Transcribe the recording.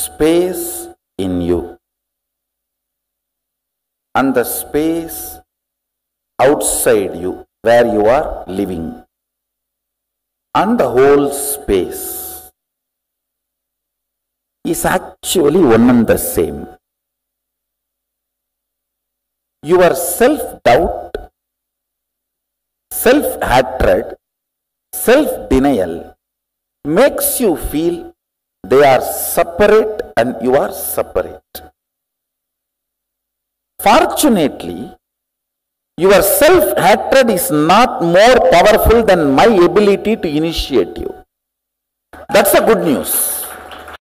space in you and the space outside you where you are living, and the whole space is actually one and the same. Your self-doubt, self-hatred, self-denial makes you feel they are separate and you are separate. Fortunately, your self-hatred is not more powerful than my ability to initiate you. That's the good news.